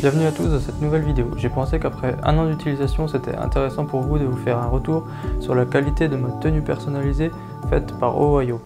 Bienvenue à tous dans cette nouvelle vidéo. J'ai pensé qu'après un an d'utilisation, c'était intéressant pour vous de vous faire un retour sur la qualité de ma tenue personnalisée faite par Ohio.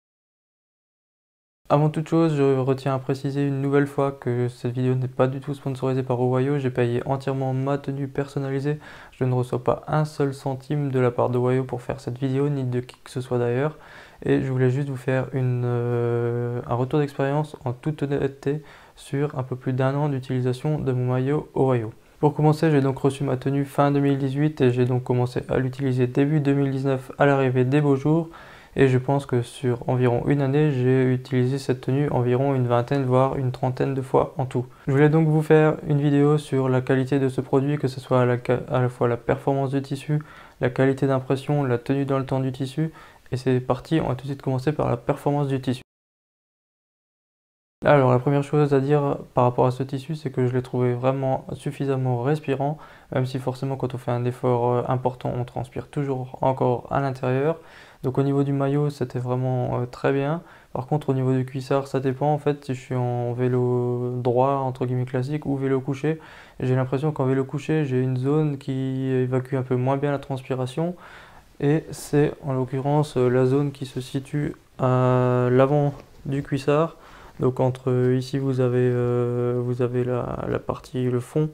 Avant toute chose, je retiens à préciser une nouvelle fois que cette vidéo n'est pas du tout sponsorisée par Ohio. J'ai payé entièrement ma tenue personnalisée. Je ne reçois pas un seul centime de la part d'Ohio pour faire cette vidéo, ni de qui que ce soit d'ailleurs. Et je voulais juste vous faire un retour d'expérience en toute honnêteté sur un peu plus d'un an d'utilisation de mon maillot Ohio. Pour commencer, j'ai donc reçu ma tenue fin 2018 et j'ai donc commencé à l'utiliser début 2019 à l'arrivée des beaux jours. Et je pense que sur environ une année, j'ai utilisé cette tenue environ une vingtaine, voire une trentaine de fois en tout. Je voulais donc vous faire une vidéo sur la qualité de ce produit, que ce soit à la fois la performance du tissu, la qualité d'impression, la tenue dans le temps du tissu. Et c'est parti, on va tout de suite commencer par la performance du tissu. Alors la première chose à dire par rapport à ce tissu, c'est que je l'ai trouvé vraiment suffisamment respirant, même si forcément quand on fait un effort important, on transpire toujours encore à l'intérieur. Donc au niveau du maillot, c'était vraiment très bien. Par contre au niveau du cuissard, ça dépend en fait si je suis en vélo droit, entre guillemets classique, ou vélo couché. J'ai l'impression qu'en vélo couché, j'ai une zone qui évacue un peu moins bien la transpiration. Et c'est en l'occurrence la zone qui se situe à l'avant du cuissard. Donc entre ici vous avez la partie, le fond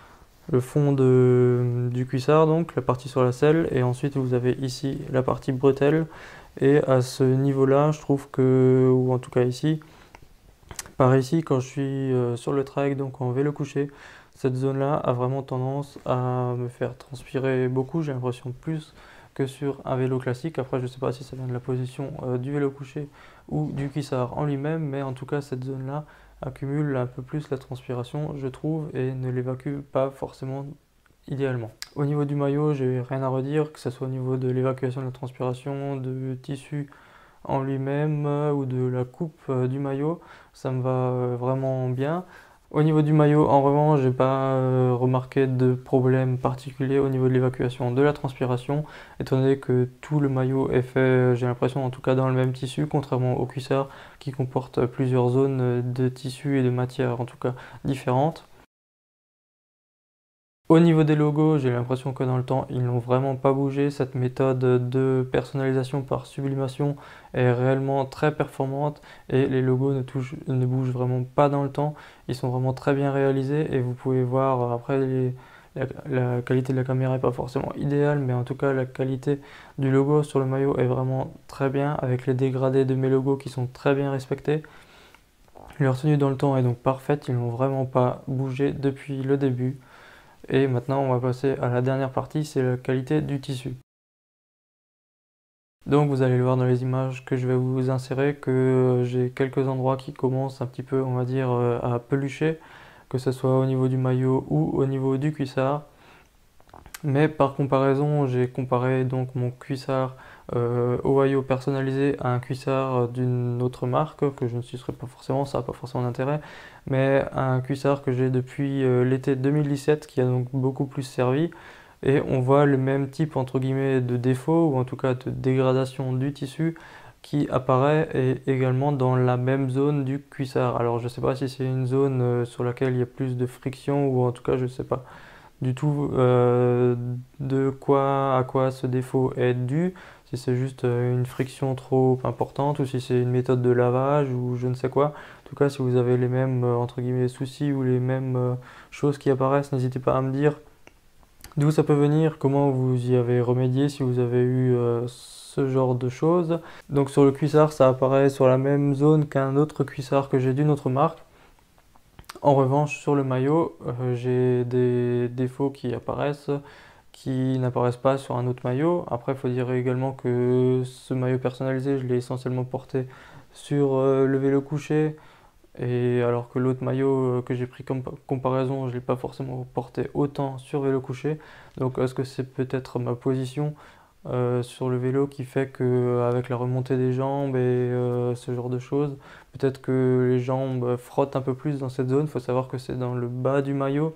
du cuissard, donc la partie sur la selle, et ensuite vous avez ici la partie bretelle. Et à ce niveau-là, je trouve que, ou en tout cas ici, par ici, quand je suis sur le trail, donc en vélo couché, cette zone-là a vraiment tendance à me faire transpirer beaucoup. J'ai l'impression plus que sur un vélo classique. Après, je ne sais pas si ça vient de la position du vélo couché ou du cuissard en lui-même, mais en tout cas, cette zone-là accumule un peu plus la transpiration, je trouve, et ne l'évacue pas forcément idéalement. Au niveau du maillot, j'ai rien à redire, que ce soit au niveau de l'évacuation de la transpiration, de tissu en lui-même ou de la coupe du maillot, ça me va vraiment bien. Au niveau du maillot, en revanche, j'ai pas remarqué de problème particulier au niveau de l'évacuation de la transpiration, étant donné que tout le maillot est fait, j'ai l'impression, en tout cas dans le même tissu, contrairement au cuissard qui comporte plusieurs zones de tissu et de matière, en tout cas différentes. Au niveau des logos, j'ai l'impression que dans le temps, ils n'ont vraiment pas bougé. Cette méthode de personnalisation par sublimation est réellement très performante et les logos ne bougent vraiment pas dans le temps. Ils sont vraiment très bien réalisés et vous pouvez voir, après, la qualité de la caméra n'est pas forcément idéale, mais en tout cas, la qualité du logo sur le maillot est vraiment très bien, avec les dégradés de mes logos qui sont très bien respectés. Leur tenue dans le temps est donc parfaite, ils n'ont vraiment pas bougé depuis le début. Et maintenant, on va passer à la dernière partie, c'est la qualité du tissu. Donc vous allez le voir dans les images que je vais vous insérer que j'ai quelques endroits qui commencent un petit peu, on va dire, à pelucher, que ce soit au niveau du maillot ou au niveau du cuissard. Mais par comparaison, j'ai comparé donc mon cuissard Ohio personnalisé à un cuissard d'une autre marque que je ne citerai pas forcément, ça n'a pas forcément d'intérêt, mais un cuissard que j'ai depuis l'été 2017 qui a donc beaucoup plus servi. Et on voit le même type entre guillemets de défaut ou en tout cas de dégradation du tissu qui apparaît et également dans la même zone du cuissard. Alors je ne sais pas si c'est une zone sur laquelle il y a plus de friction ou en tout cas je ne sais pas du tout à quoi ce défaut est dû, si c'est juste une friction trop importante ou si c'est une méthode de lavage ou je ne sais quoi. En tout cas, si vous avez les mêmes entre guillemets soucis ou les mêmes choses qui apparaissent, n'hésitez pas à me dire d'où ça peut venir, comment vous y avez remédié si vous avez eu ce genre de choses. Donc sur le cuissard, ça apparaît sur la même zone qu'un autre cuissard que j'ai d'une autre marque. En revanche, sur le maillot, j'ai des défauts qui n'apparaissent pas sur un autre maillot. Après, il faut dire également que ce maillot personnalisé, je l'ai essentiellement porté sur le vélo couché. Et alors que l'autre maillot que j'ai pris comme comparaison, je ne l'ai pas forcément porté autant sur vélo couché. Donc est-ce que c'est peut-être ma position sur le vélo qui fait qu'avec la remontée des jambes et ce genre de choses, peut-être que les jambes frottent un peu plus dans cette zone. Il faut savoir que c'est dans le bas du maillot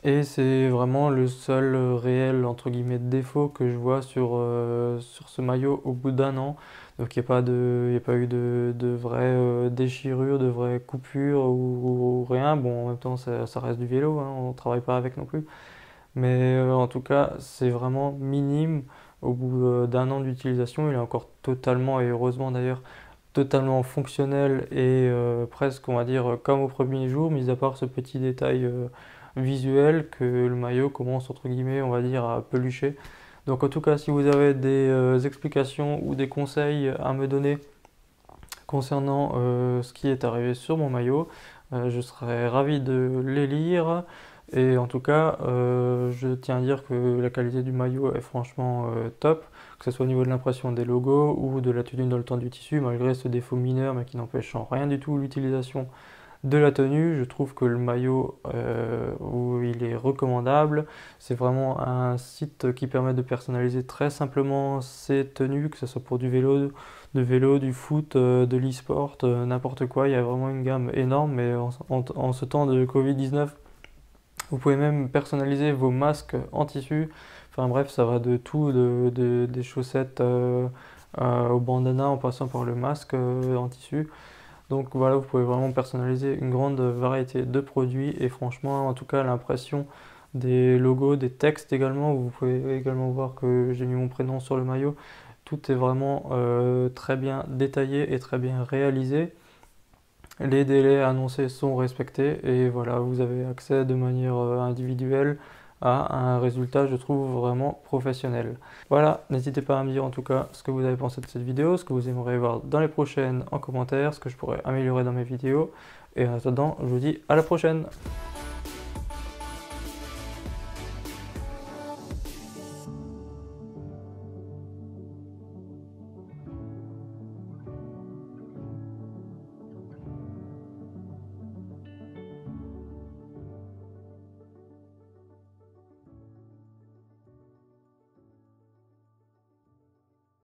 Et c'est vraiment le seul réel entre guillemets défaut que je vois sur ce maillot au bout d'un an. Donc il n'y a pas il y a pas eu de vraies déchirures, de vraies coupures ou rien. Bon, en même temps, ça reste du vélo, hein, on ne travaille pas avec non plus. Mais en tout cas, c'est vraiment minime. Au bout d'un an d'utilisation, il est encore totalement, et heureusement d'ailleurs, totalement fonctionnel et presque, on va dire, comme au premier jour, mis à part ce petit détail visuel que le maillot commence, entre guillemets, on va dire, à pelucher. Donc en tout cas, si vous avez des explications ou des conseils à me donner concernant ce qui est arrivé sur mon maillot, je serais ravi de les lire. Et en tout cas, je tiens à dire que la qualité du maillot est franchement top, que ce soit au niveau de l'impression des logos ou de la tenue dans le temps du tissu, malgré ce défaut mineur, mais qui n'empêche en rien du tout l'utilisation de la tenue. Je trouve que le maillot, où il est recommandable. C'est vraiment un site qui permet de personnaliser très simplement ses tenues, que ce soit pour du vélo, du foot, de l'e-sport, n'importe quoi. Il y a vraiment une gamme énorme, mais en ce temps de Covid-19, vous pouvez même personnaliser vos masques en tissu. Enfin bref, ça va de tout, des chaussettes au bandana en passant par le masque en tissu. Donc voilà, vous pouvez vraiment personnaliser une grande variété de produits et franchement, en tout cas, l'impression des logos, des textes également. Vous pouvez également voir que j'ai mis mon prénom sur le maillot. Tout est vraiment très bien détaillé et très bien réalisé. Les délais annoncés sont respectés et voilà, vous avez accès de manière individuelle à un résultat, je trouve, vraiment professionnel. Voilà, n'hésitez pas à me dire en tout cas ce que vous avez pensé de cette vidéo, ce que vous aimeriez voir dans les prochaines en commentaire, ce que je pourrais améliorer dans mes vidéos. Et en attendant, je vous dis à la prochaine!